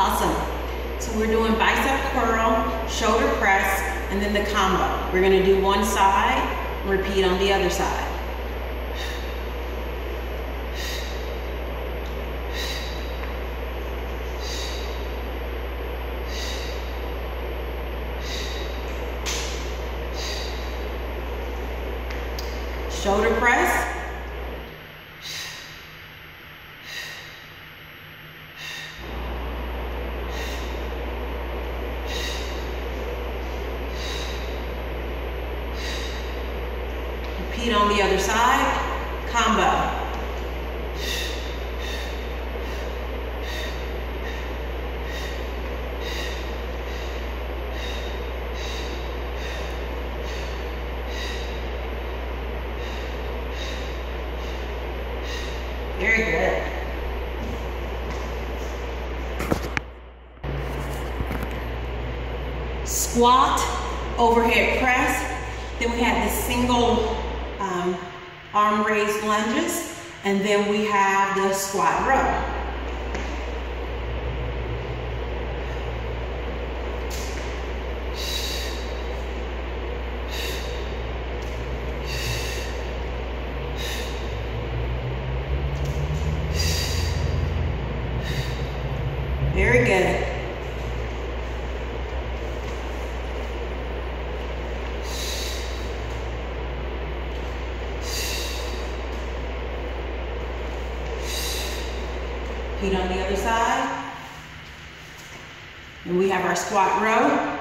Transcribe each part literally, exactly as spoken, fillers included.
Awesome. So we're doing bicep curl, shoulder press, and then the combo. We're gonna do one side, repeat on the other side. Shoulder press. Repeat on the other side, combo. Very good. Squat, overhead press. Then we have the single um, arm raised lunges. And then we have the squat row. Very good. Feet on the other side. And we have our squat row.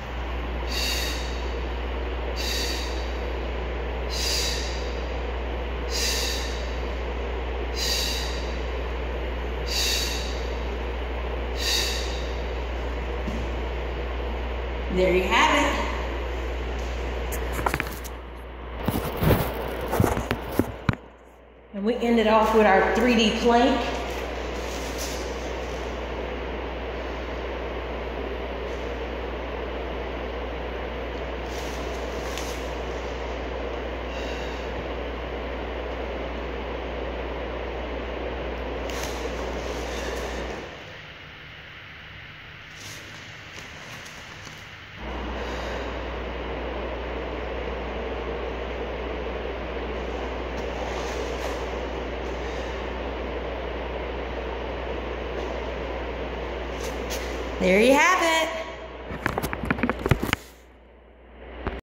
There you have it. And we ended off with our three D plank. There you have it.